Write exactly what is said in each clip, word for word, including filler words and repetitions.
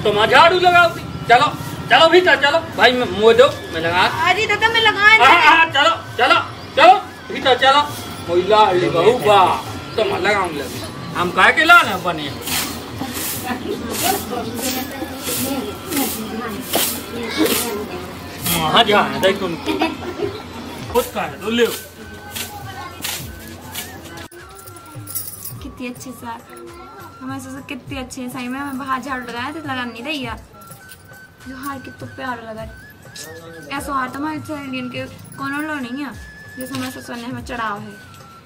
तुम झाड़ू लगाओ। चलो चलो भीतर चलो भाई, मुँह दो मैं लगा। अरे दादा मैं लगाए चलो चलो चलो भीतर चलो। मोला बहू बा तुम लगाऊंगे हम कह के ला ना बने हाँ जा देख तुम खुद का तो ले। कितनी अच्छी सा हमें सोचा कितनी अच्छी है सही में। हमें बाहर झाड़ू लगाया तो लगा नहीं रही है जो हार कितना प्यारा लगा। ऐसा हार तो हमारे इंडियन के कोनो लो नहीं है जैसे हमारे ससुर ने हमें चढ़ाव है।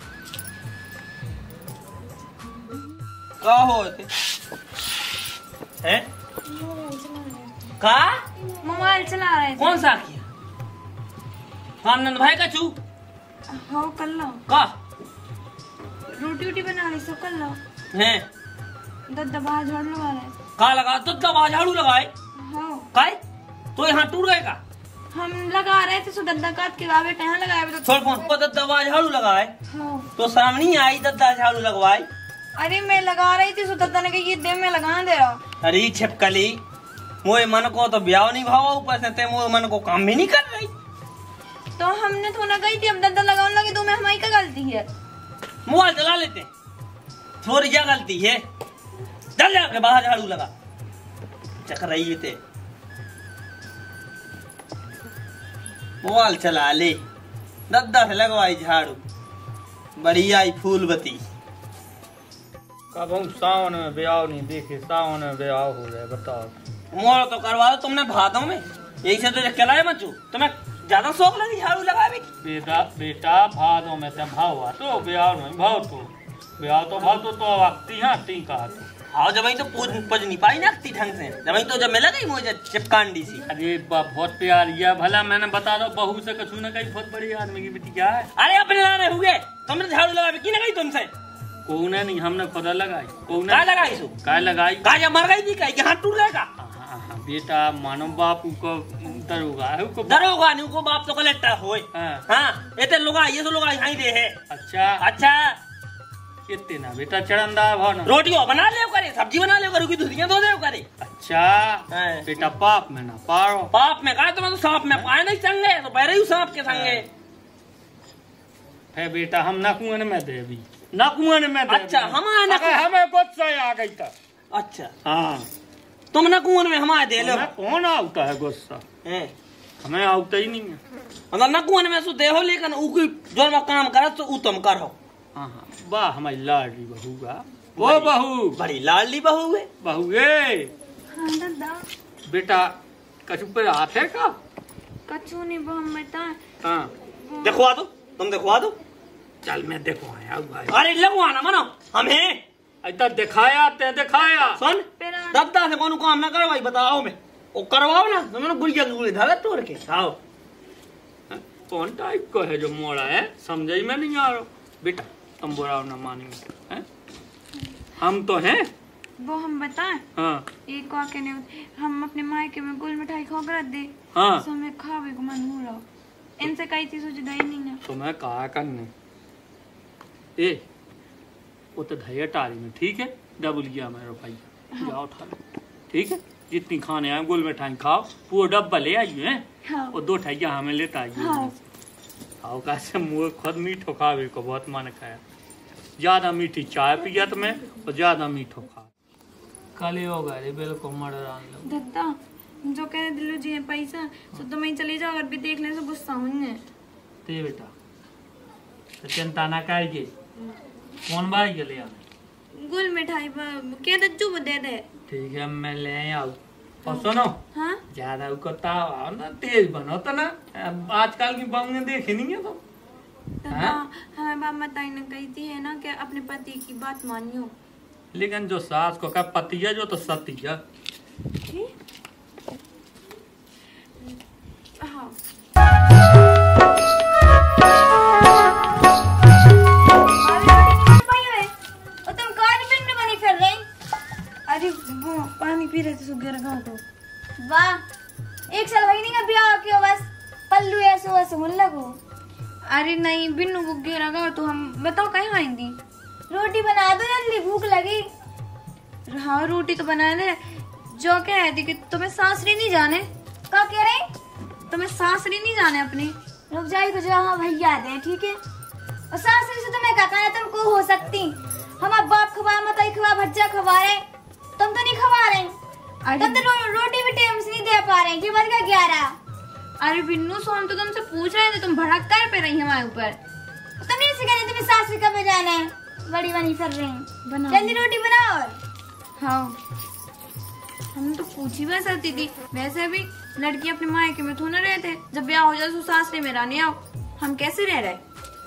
का होते हैं का मोबाइल चला रहे थे। कौन सा किया आनंद भाई का चू हो कर लो का रोटी वोटी बना रही सब कर लो हैं दादा बाहर झाड़ू लगा रहे का लगा तो दवा झाड़ू लगाए हो काय तो यहाँ टूट गए का हम लगा रहे थे सो दद्दा काट के गा बेटे यहाँ लगाए तो छोड़ फोन पर दवा झाड़ू लगाए हो तो सामने आई दद्दा झाड़ू लगवाए। अरे मैं लगा रही थी सो दद्दा ने कही ये दे मैं लगा दे रहा। अरे छिपकली मोए मन को तो ब्याह नहीं भावा ऊपर से ते मोए मन को काम भी नहीं कर रही। तो हमने तो ना गई थी अब दद्दा लगाने लगे तो मैं हमारी क्या गलती है। मोबाइल चला लेते थोड़ी क्या गलती है चल जाके बाहर झाड़ू लगा चक्कर रही थे मोबाइल चला ले दद्दा से लगवाई झाड़ू बढ़िया ही फूलबती। कब हम सावन में ब्याह नहीं देखे सावन में ब्याह हो रहा है बताओ। मोर तो करवा दो तुमने भादों में यही से तो चलाए मचू तुम्हें ज्यादा शौक लगी झाड़ू लगावे की। बेटा बेटा भादों में ते भाव आ तो ब्याह नहीं भाव तो ब्याह तो भाव तो तो वक्ती हाँ ती कहा तो हाँ जब तो पूज पज नहीं पाई ना ढंग से जब तो जब मिला गई मुझे चिपकांडी सी। अरे बहुत प्यार या भला मैंने बता दो बहू से कछू न कही बहुत बड़ी आदमी की बेटी क्या है। अरे अपने लाने हुए तुमने झाड़ू लगा की ना गई तुमसे कौन है नहीं हमने खुदा लगाई कौन काय लगाई सो काय लगाई काय जब मर गई थी काय हाथ टूट जाएगा। बेटा मानो बाप को दरोगा है को दरोगा नहीं को बाप तो कलेक्टर होए। हां एते लोग ये तो लोग यहीं दे है। अच्छा अच्छा कितने ना बेटा चढ़ंदा भाव रोटी बना ले करे सब्जी बना ले करूँ धुरियां धो दे करे। अच्छा बेटा पाप में ना पारो पाप में कहा तुम्हें तो सांप में पाए नहीं संगे तो पहले ही सांप के संगे है बेटा हम ना कुएं में दे अभी ना कुएं में दे। अच्छा हम हमें गुस्सा आ गई था। अच्छा हाँ तुम ना कुएं में हमारे दे लो कौन आता है गुस्सा हमें आता ही नहीं है मतलब ना कुएं में सो दे हो लेकिन ऊ जो काम करे तो ऊ तुम करो। हाँ हाँ वाह हमारी लाडली बहू का वो बहू बड़ी लाडली बहू है बहू है। हाँ दादा बेटा कछु पे हाथ है का कछु नहीं वो हम बेटा हाँ देखवा दो तुम देखवा दो चल मैं देखवाया अरे लगवाना मनो हमें ऐसा दिखाया ते दिखाया सुन दद्दा से कौन काम ना करवाई बताओ मैं वो करवाओ ना तो मैंने गुड़िया गुड़ी धागा तोड़ के आओ कौन टाइप का है जो मोड़ा है समझ ही में नहीं आ रहा बेटा तुम बुरा ना मानेंगे हैं हम तो हैं वो हम बताएं। हाँ एक वाक्य ने हम अपने मायके में गुल मिठाई खो कर दे हाँ तो हमें खावे को मन हो रहा इनसे कई चीजों जुदा ही नहीं है। तो मैं कहा करने ए वो तो धैया टारी में ठीक है डबल गया मेरा भाई जाओ उठा लो ठीक है जितनी खाने आए गुल मिठाई खाओ पूरा डब्बा ले आइए हैं हाँ। और दो ठैया हमें लेता आइए हाँ। आओ कैसे मुँह खुद मीठो खावे को बहुत मन खाया ज्यादा मीठी चाय पिया तो मैं और ज्यादा मीठो खा खाली होगा रे बिल्कुल मर दद्दा जो कहने दिलो जी है पैसा तो तुम ही चली जाओ और भी देखने से गुस्सा होंगे ते बेटा तो चिंता ना करिए कौन भाई के ले गुल मिठाई क्या दज्जू दे दे ठीक है मैं ले आऊ और सुनो हाँ ज्यादा उकताव आओ ना तेज बनो तो ना आजकल की बहू देखी नहीं है तो हमें बाप माताई ने कही थी है ना कि अपने पति की बात मानियो लेकिन जो सास को का पति है जो तो सती है हाँ तुम काज बिन बनी फिर रही अरे वो पानी पी रहे थे सो गिर गया तो वाह एक साल भाई नहीं का ब्याह क्यों बस पल्लू ऐसे वैसे मुन लगो। अरे नहीं बिन्नू को गिरा गया तो हम बताओ कहीं आएंगी रोटी बना दो जल्दी भूख लगी। हाँ रोटी तो बना दे जो कह रही थी कि तुम्हें सासरी नहीं जाने। क्या कह रहे? तुम्हें सासरी नहीं जाने अपनी। रुक जाइए कुछ हम भैया आते हैं, ठीक है? और सासरी से तुम्हें क्या कहना, तुमको हो सकती हमारा बाप खवा मत खवा भज्जा खवा रहे, तुम तो नहीं खवा रहे। तुम तो रो, रोटी भी टाइम से नहीं दे पा रहे। की बज गया ग्यारह। अरे बिन्नू सो हम तो तुमसे पूछ रहे थे, तुम भड़क कर पे रही हमारे ऊपर। तुम नहीं सिखाने तुम्हें सासरी कब जाना है, बड़ी बनी कर रही बनाओ। जल्दी रोटी बनाओ। हाँ हम तो पूछी बस करती थी, वैसे भी लड़की अपने मायके में थोड़ा रहे थे, जब ब्याह हो जाए तो सासरे में रहने आओ, हम कैसे रह रहे।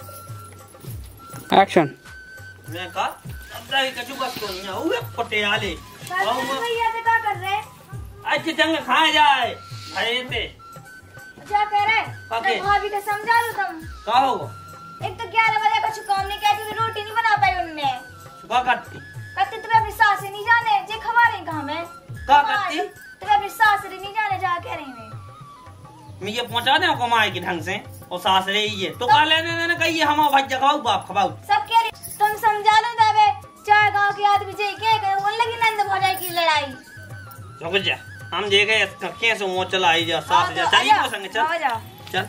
एक्शन। मैं कहा अब रही कछु बस तो नहीं हुए पटियाले भैया से क्या कर रहे? अच्छे चंग खाए जाए भाई पे क्या कह रहे? काके? भाभी को समझा लो तुम। का होगा एक तो ग्यारह बजे कुछ काम नहीं किया क्योंकि रोटी नहीं बना पाई उनने। का करती कहते तुम्हें अपनी सास से नहीं जाने, जे खवा रही कहाँ में? का करती तुम्हें अपनी सास से नहीं जाने, जा कह रही मैं। मैं ये पहुंचा दे कमाए के ढंग से और सासरे ही है तो का लेने देने कहिए हम भाई जगाओ बाप खवाओ सब कह रही तुम समझा लो तबे। चार गांव के आदमी जे के गए उन लगी नंद भौजाई की लड़ाई। रुक जा हम देखे कैसे वो चला आई जा सास जा चलिए को संग चल चल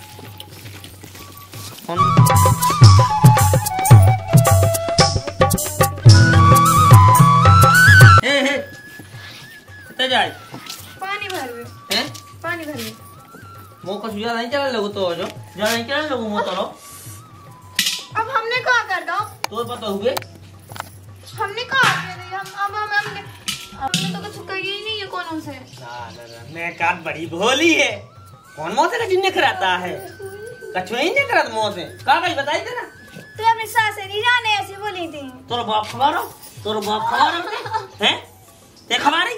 हे हे कितने जाए पानी भर वे, हैं पानी भर वे। मो कुछ ज्यादा नहीं चला लगो तो जो ज्यादा नहीं चला लगो मो तो अब हमने कहा कर दो, तो पता हुए हमने कहा कर रही हम अब हम हमने हमने तो कुछ कही ही नहीं है कौन से। मैं काट बड़ी भोली है कौन मो से कछु नहीं कराता है कछु ही नहीं करत मो से का कहीं बताई दे ना तुम अपनी सास से नहीं जाने ऐसी बोली थी। तोर बाप खबारो तोर बाप खबारो हैं ते खबारी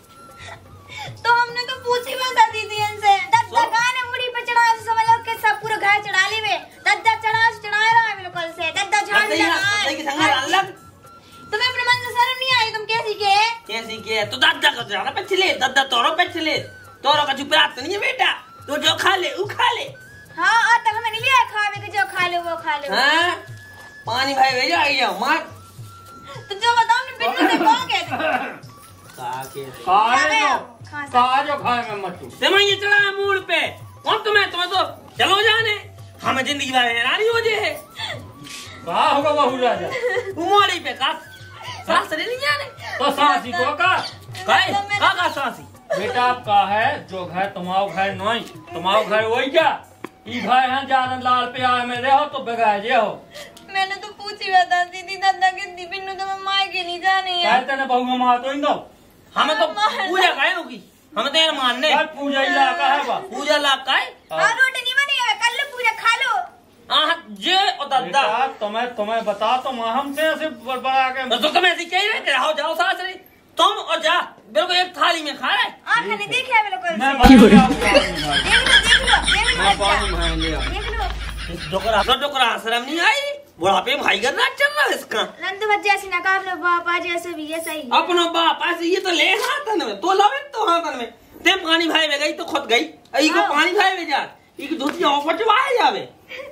तो हमने तो पूछी बता दी थी इनसे। दद्दा गाने मुड़ी पे चढ़ा से समझ लो कि सब पूरा घर चढ़ा ली वे। दद्दा चढ़ा चढ़ा रहा है बिल्कुल से। दद्दा झाड़ लगा की संग अलग तुम्हें अपने मन से शर्म नहीं आई? तुम कैसी के कैसी के तो दादा को जाना पछले दादा तोरो पछले तोरो का चुपरात नहीं है बेटा तो जो खा ले उ खा ले। हाँ आज तक हमें नहीं लिया खावे के जो खा ले वो खा ले। हां पानी भाई भेजा आई जाओ मार तो जो बताओ ने बिन्नू से कौन कहते का के काहे जो काहे जो खाएंगे मत ते मैं ये चढ़ा मूड पे कौन तुम्हें तुम्हें तो चलो जाने हमें जिंदगी भर हैरानी हो जे है का होगा बहू राजा उमोड़ी पे का सास रे नहीं जाने तो सासी को का काहे का का सासी बेटा आपका है जो घर तुम्हारो घर नहीं तुम्हारो घर वही क्या ई घर है जान लाल पे आए में रहो तो बगाए जे हो। मैंने तो पूछी बता दी थी दादा की बिन्नू तो मैं माय के नहीं जाने है। कहते ना बहू मां तो इंदो हमें तो पूजा काहे होगी हमें तो यार मानने यार पूजा इलाका है बा पूजा लाग काहे हाँ रोटी नहीं बनी है कल लो पूजा खा लो। हां जे ओ दादा बेटा तुम्हें तुम्हें बता तो मैं हमसे ऐसे बड़ा के तो तुम ऐसे कह रहे थे आओ जाओ सास रे तुम और जा बिल्कुल एक थाली में खा रहे आंख नहीं देखी है बिल्कुल मैं से। बता रहा हूं देख लो देख लो देख लो मैं बच्चा। पानी भाई ले आ देख लो डोकरा तो डोकरा शर्म नहीं आई बुढ़ापे भाई का नाच चल रहा है इसका नंद भज्जा ऐसी नकाब लो बापा जैसे भी ये सही। अपनो बाप ऐसे ये तो ले हाथन में तो लवे तो हाथन में ते पानी भाई में गई तो खुद गई ई को पानी भाई में जा ई की धोती ऑफर चवाए जावे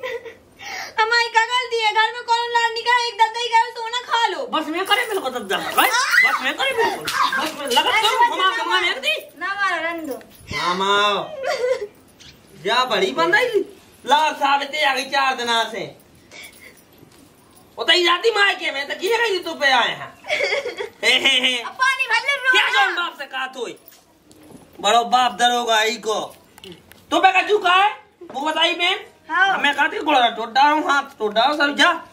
हमारी क्या गलती है, घर में कौन लाड निकाल एक दादा ही घर सोना खा लो। बस मैं करे बिल्कुल दद्दा बस मैं करे बिल्कुल बस मैं लगा तो घुमा के मां एक दी ना मारो रंदो मामा जा बड़ी बंदाई लाल साबिते आ गई चार दिना से उतई जाती माय के में तो किए गई तू पे आए हैं हे हे हे अब पानी भर ले रो क्या जोन बाप से कहा तू बड़ो बाप दरोगा ई को तू पे का झुका है वो बताई मैं हाँ मैं कहती गोड़ा टोटा हूं हाथ टोटा हूं सब जा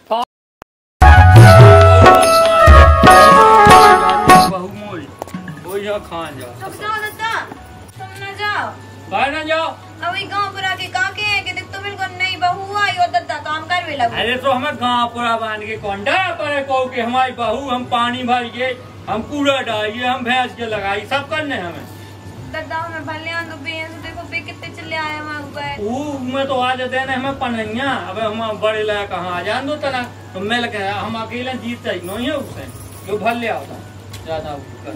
बहू मोई वो जा खान जा रुक जाओ दादा, तुम न जाओ। बाहर ना जाओ। अभी गांव पूरा के काके हैं कि देख तो बिल्कुल नई बहू आई और दादा काम कर वे लगो। अरे तो हमें गाँव पूरा बांध के कोंडा पर को कि हमारी बहू हम पानी भरिए हम कूड़ा डालिए हम भैंस के लगाई सब करने हमें दादा हमें भले आन तो बेन से देखो बे कितने चले आए वहां ऊपर। ऊ में तो आ जाते हैं हमें पनैया अब हम बड़े लाया कहाँ आ जान दो तना तो मिल के हम अकेले जीत चाहिए नहीं है उससे जो भल ले आओ ज्यादा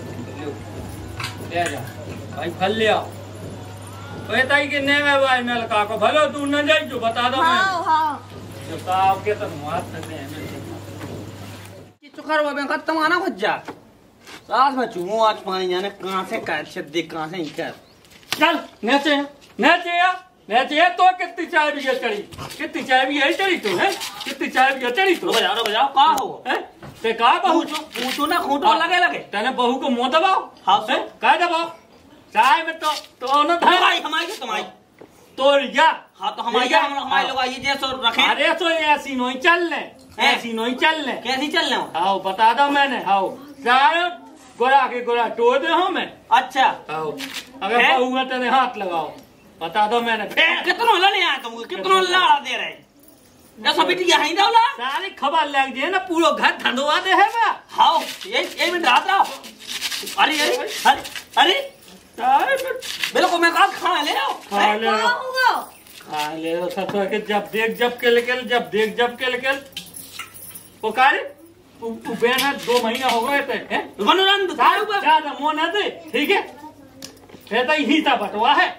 ले जा भाई फल ले आओ कहता ही कि नहीं मैं भाई मेल का को भलो तू न जाई जो बता दो मैं हाँ हाँ जो काव के तो मार सकते हैं चुखर वो में खत्म आना खुद जा आज मैं चूमू आज पानी जाने कहाँ से कैसे देख कहाँ से कर चल नीचे नीचे आ नीचे तो कितनी चाय भी है चढ़ी कितनी चाय भी है चढ़ी तू है कितनी चाय भी है चढ़ी तू बजाओ रो बजाओ का हो है ते का बहू पूछो पूछो ना खूंटो लगे लगे तेने बहू को मुंह दबाओ हाँ सो कह दबाओ चाय में तो तो ना था भाई हमारी तुम्हारी तो या हाँ तो हमारे हमारे लोग आइए जैसे रखे अरे तो ऐसी नहीं चल ले ऐसी नहीं चल ले कैसी चल रहे हो आओ बता दो मैंने आओ चाय गोरा के गोरा टो दे हो मैं अच्छा आओ अगर बहू में तेने हाथ लगाओ बता दो मैंने कितना लड़ने आया तुमको कितना लड़ा दे रहे जैसा बेटी यहाँ ही दौला सारी खबर लग जाए ना पूरा घर धंधवा दे है ना हाँ ये ये मिनट रात रहा अरे अरे अरे अरे बिल्कुल मैं कहा खा ले रहा खा ले रहा खा ले रहा सब के जब देख जब के लेके जब देख जब के लेके वो कारे बेन है दो महीना हो गए थे मनोरंजन ज्यादा मोन है दे ठीक है फिर तो ही था बटवा है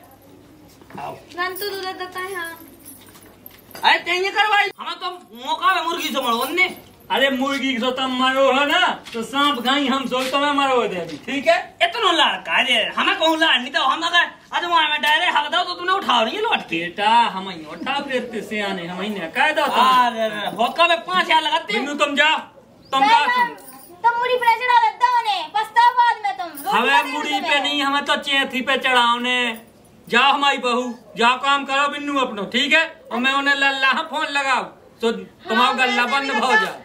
रंतु दूध देता है हाँ अरे तेंगे करवाई हमें तो मौका है मुर्गी से मरो ने अरे मुर्गी सो तुम मरो है ना तो सांप गाई हम सो तो मैं मरो दे अभी ठीक है इतना लड़का है हमें कहूँ लड़ नहीं तो हम अगर आज वहाँ में डायरे हक दो तो तूने उठाओ नहीं लौट के बेटा हम ही उठा देते से आने हम ही ने कह दो अरे भोका में पाँच हजार लगाते बिन्नू तुम जा तुम जा तुम मुड़ी पे चढ़ा देता होने पछताओ बाद में तुम हमें मुड़ी पे नहीं हमें तो चेथी पे चढ़ाओने जाओ हमारी बहू जाओ काम करो बिन्नू अपनो ठीक है और मैं उन्हें लल्ला फोन लगाओ तो तुम्हारा गल्ला बंद हो जा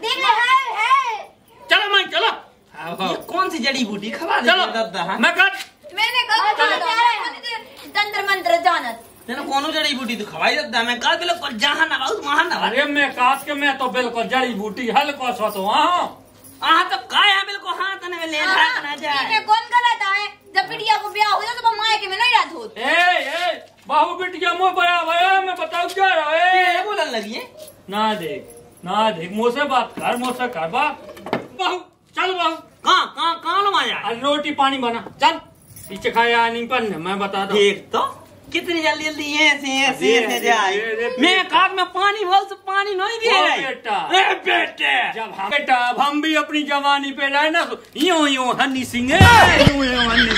चलो मैं चलो ये कौन सी जड़ी बूटी खवा दे चलो मैं कर मैंने कहा तंत्र मंत्र जानत तेने कौन जड़ी बूटी तो खवाई देता मैं कहा बिल्कुल जहाँ ना बहुत वहाँ ना अरे मैं काट के मैं तो बिल्कुल जड़ी बूटी हल्को सो तो वहाँ हाँ तो काया बिल्कुल हाँ तने में ले रहा ना जाए कौन गलत है जब बिटिया को ब्याह हो जाए तो मायके में नहीं रहत होत ए ए बहू बिटिया मुँह बड़ा भया मैं बताऊँ क्या रहा बोलने लगी है ना देख ना देख मुँह से बात कर मुँह से कर बात बहू चल बहू कहाँ कहाँ कहाँ लो आया आज रोटी पानी बना चल पीछे खाया नहीं पर मैं बता दो देख तो कितनी जल्दी जल्दी ऐसे ऐसे ऐसे जाए मैं काट में पानी बोल तो पानी नहीं दे रहा बेटा ए बेटे जब हम बेटा अब हम भी अपनी जवानी पे जाए ना तो यूं यूं हनी सिंह यूं यूं हनी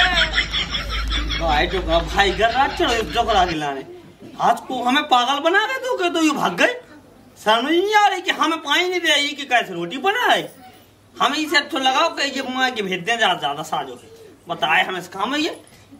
सिंह भाई जो भाई घर रात चलो जगड़ा खिलाने आज को हमें पागल बना के तो तो ये भाग गए समझ नहीं आ रही कि हमें पानी नहीं दे रही कि कैसे रोटी बनाए हमें इसे तो लगाओ कि ये माँ के भेज दें ज्यादा ज्यादा साजो बताए हमें काम है ये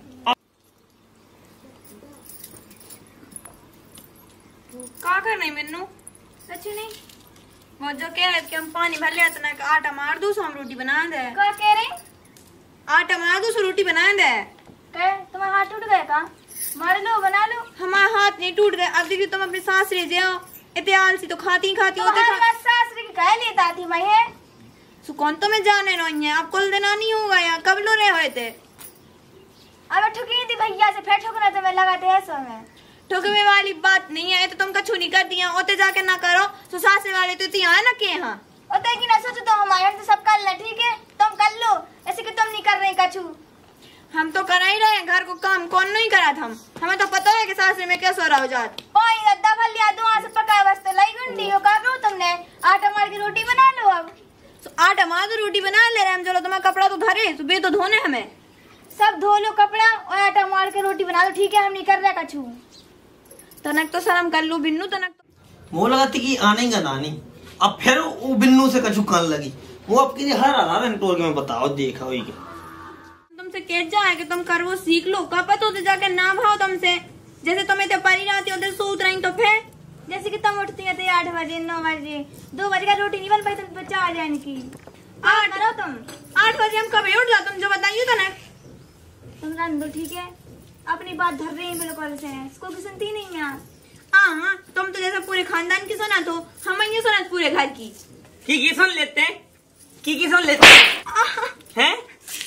क्या करना है मेनू सच नहीं वो जो कह रहे थे कि हम पानी भर लिया इतना का आटा मार दूँ सो हम रोटी बना दे क्या कह रहे आटा मार दूँ सो रोटी बना दे क्या तुम्हारा हाथ टूट गया का मार लो बना लो हमारा हाथ नहीं टूट गया अब देखिए तुम अपने सास ले जाओ इतने आलसी तो खाती ही खाती होते तुम्हारी बात सास की कह लेता थी मैं है सो कौन तो मैं जाने नहीं है अब कुल देना नहीं होगा यार कब लो रहे हुए थे अब ठुकी थी भैया से फिर ठुकना तो मैं लगाते हैं सो में ठुकवे वाली बात नहीं है तो तुम कछु नहीं कर दिया ओते जाके ना करो तो सासे वाले तो यहाँ ना के यहाँ ओते की ना सोचो तो हमारे हम तो सब कर ले ठीक है तुम कर लो ऐसे कि तुम नहीं कर रहे कछु हम तो करा ही रहे हैं घर को काम कौन नहीं करा था हम हमें तो पता है कि सासरे में कैसे रहा हो जात पानी रद्दा भर लिया दो से पकाया बस तो लाई गुंडी हो का करो तुमने आटा मार के रोटी बना लो अब तो आटा मार दो रोटी बना ले रहे हम चलो तुम्हारा कपड़ा तो धरे तो बे तो धोने हमें सब धो लो कपड़ा और आटा मार के रोटी बना लो ठीक है हम नहीं कर रहे कछु तनक तो शर्म कर लू बिन्नू तनक तो वो लगाती कि आने का नानी अब फिर वो बिन्नू से कछु कान लगी वो अब किसी हर आ टोर के मैं बताओ देखा हुई के तुमसे कह जाए कि तुम कर वो सीख लो कब पता होते जाके ना भाव तुमसे जैसे तुम्हें तो परी रहती होते सूत रही तो फिर जैसे कि तुम उठती है आठ बजे नौ बजे दो बजे का रोटी नहीं बन पाई तुम बच्चा आ जाए की आठ करो तुम आठ बजे हम कभी उठ जाओ तुम जो बताइए तो ना तुम रन दो ठीक है अपनी बात धर रही है बिल्कुल से इसको की सुनती नहीं है हाँ हाँ तुम तो जैसे पूरे खानदान की सुना तो हम ये सुना पूरे घर की की की सुन लेते हैं की की सुन लेते हैं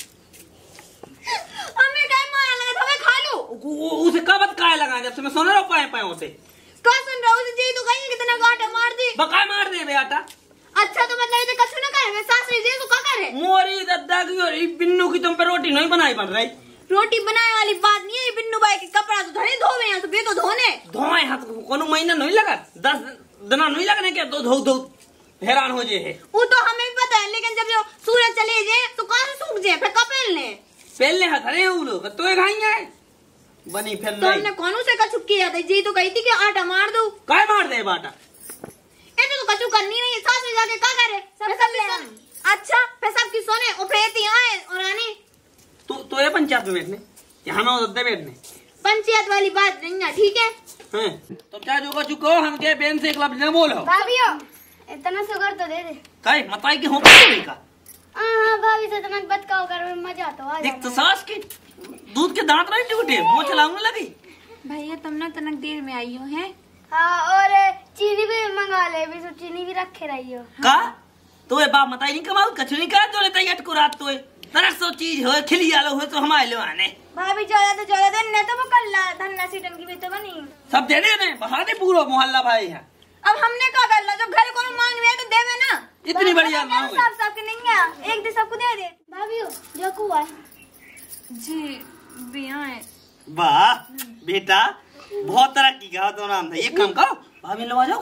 हमें टाइम आया लगा था मैं खा लूं उसे कब काय लगा जब से मैं सोना रहा पाए पाए होते क्या सुन रहा हूँ जी तो कहीं कितना आटा मार दी बकाय मार दे बे आटा अच्छा तो मतलब इसे कछु ना करे मैं सास लीजिए तो क्या करे मोरी दद्दा की और बिन्नू की तुम पे रोटी नहीं बनाई बन रही रोटी बनाने वाली बात नहीं है बिन्नू भाई के कपड़ा तो धोने धोवे हैं तो बे तो धोने धोए हाथ कोनो महीना नहीं लगा दस दिना नहीं लगने के दो धो धो हैरान हो जे है वो तो हमें भी पता है लेकिन जब जो सूरज चले जाए तो कहाँ से सूख जाए, फिर कब पहनने पहले हथरे हैं वो लोग तो खाई है बनी फिर तो हमने कौन से कछु किया था जी, तो कही थी कि आटा मार दो, काय मार दे बाटा ये तो कछु करनी नहीं है, सास में जाके क्या करे सब सब ले। अच्छा फिर सबकी सोने और फिर यहाँ है और आने तू तो ये पंचायत में बैठने यहाँ में उधर बैठने पंचायत वाली बात नहीं है, ठीक है हैं तो क्या जो कछु कहो हम के बेन से एक लफ्ज न बोलो भाभियो इतना शुगर तो दे दे काय बताई कि हो नहीं का हाँ भाभी से तो बतकाओ कर मजा तो आ देख तो सास के दूध के दांत नहीं टूटे वो चलाऊंगा लगी भैया तुम ना तनक देर में आई हो हैं। हाँ और चीनी भी मंगा ले, भी तो चीनी भी रखे रही हो का तो ये बाप बताई नहीं कमाल कछु नहीं का तो लेता अटको रात तो तरह सो चीज हो खिली आलो हो तो हमारे लो आने भाभी ज्यादा तो ज्यादा दिन नहीं तो वो कल धन्ना सीटन की भी तो बनी सब दे दे बहा दे पूरा मोहल्ला भाई है। अब हमने क्या कर ला, जब घर को मांग रहे तो देवे ना, इतनी बढ़िया ना हो सब सबके नहीं है, एक दिन सबको दे दे भाभी हो जो कुआ जी बिया है। वाह बेटा बहुत तरक्की का तो नाम था। एक काम करो भाभी लो आ जाओ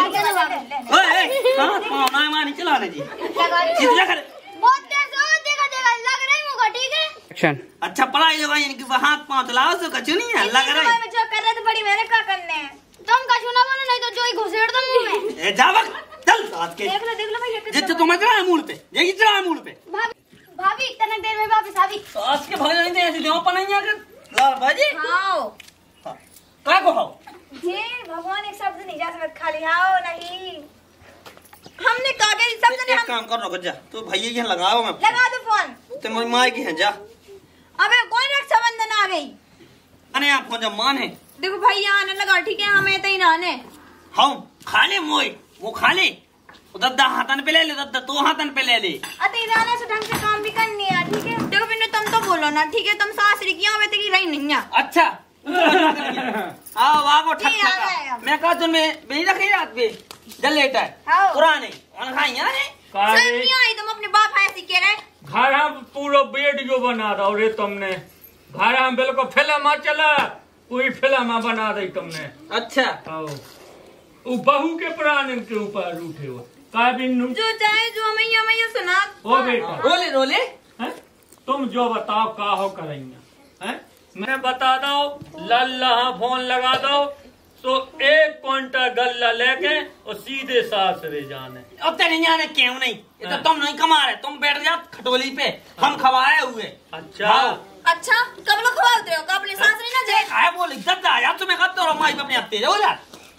ओए हां हां ना मानी चलाने जी सीधा कर बहुत तेज हो देखा देखा लग रही मुझे, ठीक है एक्शन। अच्छा पढ़ाई लो भाई इनकी हाथ पांव चलाओ सो कछु नहीं है लग रहा है मैं जो कर रहा था बड़ी मेरे क्या करने हैं, तुम कछु ना बनो नहीं तो जो ही घुसेड़ दो मुंह में। ए जावक चल साथ के देख लो देख लो भैया जितना तुम्हें चला मूल पे ये चला मूल पे भाभी भाभी इतने देर में वापस आ गई। सास के भाई नहीं दे ऐसे देव पनाइया के लाल बाजी हां का को हो जी भगवान एक शब्द नहीं जा सकता खाली आओ नहीं, हमने कहा कि सब जने एक काम करो जा तो भैया यहां लगाओ मैं लगा दो फोन, ते मोरी मां की है जा अबे कोई रक्षाबंधन आ गई अने आप हो जा मान है देखो भैया आने लगा, ठीक है हमें तो ही नाने हम खा ले मोई वो खा ले दद्दा हाथन पे ले ले दद्दा तो हाथन पे ले ले अति राना से ढंग से काम भी करनी है, ठीक है देखो बिन्नू तुम तो बोलो ना, ठीक है तुम सासरी की हमें तो की रही नहीं है। अच्छा आओ वागो ठक ठक मैं कहा तुम में नहीं रखी रात पे जल लेटा है पुराने और खाई यार सर नहीं आई, तुम अपने बाप ऐसे कह रहे घर हम पूरा वीडियो बना रहा रे तुमने, घर हम बिल्कुल फिल्म चला पूरी फिल्म बना दी तुमने। अच्छा आओ वो बहू के प्राण के ऊपर उठे हो का बिन्नू जो चाहे जो मैया मैया सुना ओ बेटा रोले रोले हैं? तुम जो बताओ का हो करेंगे हैं? मैं बता दो लल्ला फोन लगा दो तो एक क्विंटल गल्ला लेके और सीधे सासरे जाने। अब तेरे जाने क्यों नहीं ये तो तुम नहीं कमा रहे, तुम बैठ जाओ खटोली पे हम खवाए हुए। अच्छा अच्छा कब लोग खवाते हो कब अपने सासरे ना जाए काय बोली दद्दा यार तुम्हें कब तो माई अपने हत्ते जाओ यार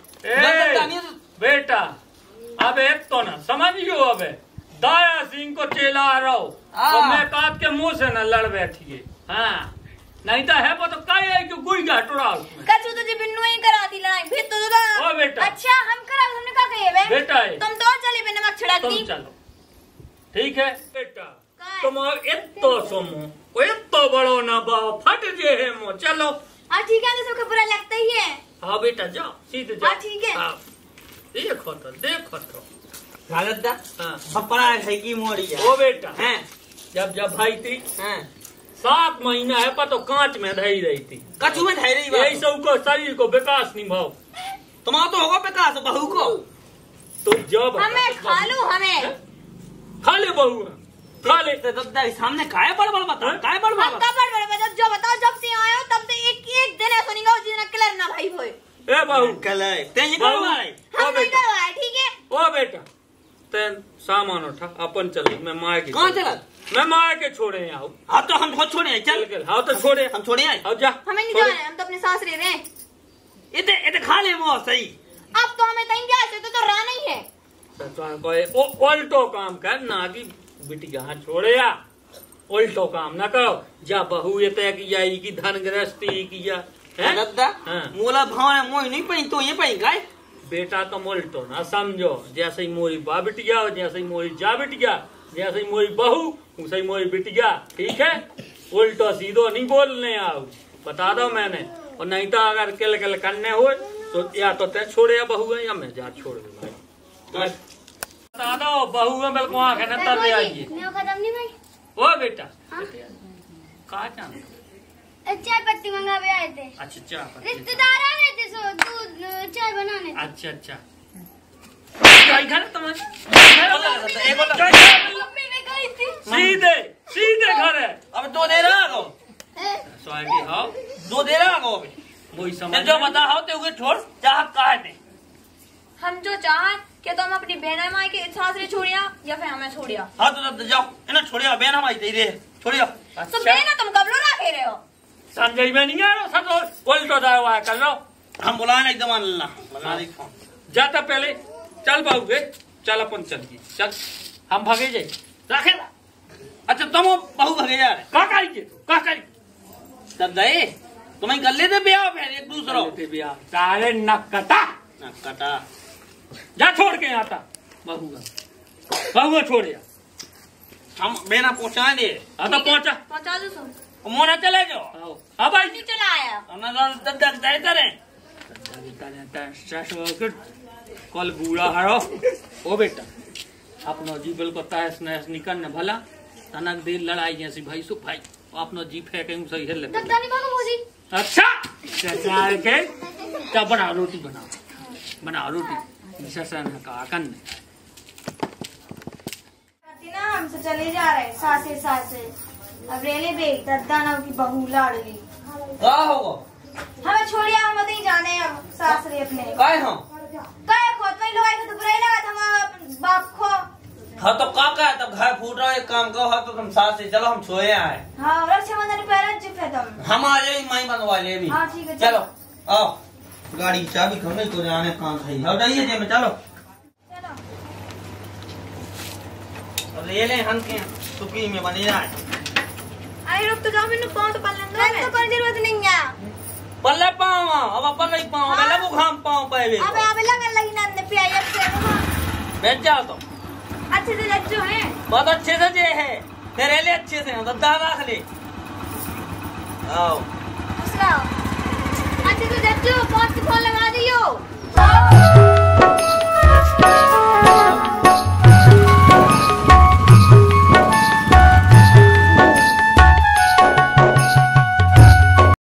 ए, बेटा अब एक तो ना समझियो अब दाया सिंह को चेला रहो तो मैं काट के मुंह से न लड़ बैठिए। हाँ नहीं तो है वो तो काय है कि गुई गा टुरा उसमें कछु तुझे बिन्नू ही कराती लड़ाई फिर तो ओ बेटा अच्छा हम करा हमने क्या कहे बे बेटा है तुम तो चले बिना नमक छिड़कती तुम चलो ठीक है बेटा तुम इतो सुमो इतो बड़ो ना बाओ फट जे है मो चलो हाँ ठीक है तो सबको बुरा लगता ही है। हाँ बेटा जाओ सीधे जाओ हाँ, ठीक है। हाँ, देखो तो देखो तो दद्दा हाँ पपड़ा है की मोड़ी है ओ बेटा हैं जब जब भाई थी हैं सात महीना है पर तो कांच में धई रही थी कछु में धैर्य यही सब को शरीर को विकास नहीं भाव तुम्हारा तो होगा विकास बहू को तो जब हमें खा लू हमें खा ले बहू खा ले तो दद्दा सामने काय बड़बड़ बता काय बड़बड़ हम बता कब बड़ बड़ जब जो बताओ जब से आए हो तब से एक एक दिन ऐसा नहीं गाओ जिसने क्लियर ना भाई होए ए बहू कल है तेज करो मारे हम नहीं करवाए, ठीक है ओ बेटा तेन सामान उठा अपन चल मैं माँ के कहाँ चला मैं माँ के छोड़े आओ हाँ तो हम खुद छोड़े चल चल हाँ तो छोड़े हम छोड़े आए आओ जा हमें नहीं छोड़े। जाना हम तो अपने सासरे रहे। इते इते खा ले मो सही अब तो हमें तंग क्या तो तो राना ही है। तो कोई ओ उल्टो काम कर ना कि बिटिया छोड़े या उल्टो काम ना करो जा बहू ये तय किया की धन गृहस्थी किया है दद्दा हाँ। मोला भाव मोई नहीं पई तो ये पई गाय बेटा तो उल्टो ना समझो जैसे ही मोरी बा बिटिया जैसे ही मोरी जा बिटिया जैसे ही मोरी बहू वैसे ही मोरी बिटिया ठीक है उल्टो सीधो नहीं बोलने आओ बता दो मैंने और नहीं तो अगर किल किल करने हो तो या तो तय छोड़े या बहू है या मैं जा छोड़ दू भाई बता दो बहू है बिल्कुल आंखें न तर आइए मैं खत्म नहीं भाई ओ बेटा कहा जाना चाय पत्ती मंगावे आए थे। अच्छा चाय रिश्तेदार आ रहे थे सो दूध चाय बनाने। अच्छा अच्छा चाय घर तुम्हारे थी। सीधे सीधे घर है। अब दो दे रहा हो स्वामी हाँ दो दे रहा हो अभी वही ते समझ जो बता हो ते उगे छोड़ चाह काहे दे हम जो चाहें कि तुम अपनी बहन माई के साथ रे छोड़िया या फिर हमें छोड़िया। हाँ तो तब जाओ इन्हें छोड़िया बहन हमारी तेरी रे छोड़िया तो बहन तुम कब लो ना कह रहे हो। समझ में नहीं आ रहा सब उल्टो जाए हुआ है कर लो। हम बुलाए एकदम अल्लाह बना दी जाता पहले चल बाबू चल अपन चलिए चल हम भागे जाए रखेला। अच्छा तुम बहु भगे जा रहे का करिए का करिए तब दे तुम्हें कर लेते ब्याह फिर एक दूसरा ब्याह सारे नकटा ना कटा जा छोड़ के आता बहू बहू छोड़ या हम बेना पहुंचा दे हाँ तो पहुंचा पहुंचा दो तुम मोना चले जाओ आओ अब आई नहीं चला आया। हमने तब तक जाए करे कल बूढ़ा हरो ओ बेटा अपनो जीवल को तहस नहस निकलने भला तनक देर लड़ाई ऐसी भाई सो भाई अपनो जी फेंके सही है तब दानी भागो भौजी। अच्छा चचा के तब बना रोटी बनाओ बना रोटी ससन का कन ना हमसे चले जा रहे सासे सासे अब रेले बे दद्दा नाव की बहू लाड़ ली का होगा हमें छोड़िया हम नहीं जाने अब सासरे अपने काय हो काय खोत में लोए को तो बुराई लगा था हमारा बाप को। हाँ तो का का है तब घर फूट रहा है एक काम करो हाँ तो तुम साथ से चलो हम सोए आए हाँ रक्षाबंधन पहले चुप है तुम। हम आ जाए माई बनवा ले भी हाँ ठीक है चलो आओ गाड़ी की चाबी कम नहीं तो जाने काम सही हो जाइए जे में चलो चलो और ले ले हम के सुखी में बनी जाए। अरे रुक तो जाओ मैंने पाँव तो पल लेंगे तो कोई जरूरत नहीं है पल्ले पाँव अब अपन नहीं पाँव हाँ। मैं लगू घाम पाँव पे भी अबे अबे लगन लगी नंद पे आई अच्छे बैठ जाओ तो अच्छे से लज्जो है बहुत अच्छे से जे है तेरे लिए अच्छे से तो दादा रख ले आओ दूसरा अच्छे से लज्जो पाँच फोन लगा दियो।